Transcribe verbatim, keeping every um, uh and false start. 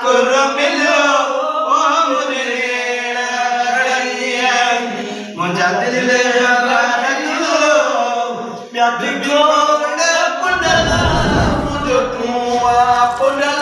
ठाकुर मिलो ओ मुरेड़ रड़िया मुझा दिल बारो प्याद जोड़ पुनला मुझो कुआ पुनला